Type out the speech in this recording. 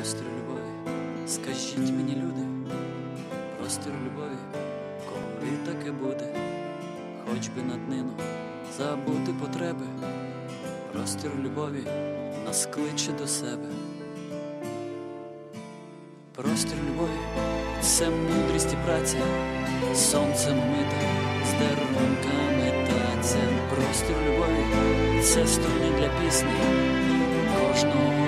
Простір любові, скажіть мені, люди, простір любові, коли таке буде, хоч би на днину забути потреби, простір любові нас кличе до себе. Простір любові – це мудрість і праця, сонцем мита, з дарунками таця. Простір любові – це струни для пісні кожного